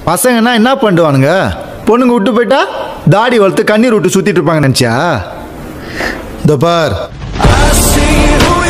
பசங்கன்னா என்ன பண்ணுவானுங்க? பொண்ணுங்க விட்டு போயிட்டா தாடி வளர்த்து கண்ணீர் விட்டு சுத்திட்டு இருப்பாங்க நினைச்சியா? இந்த பார்.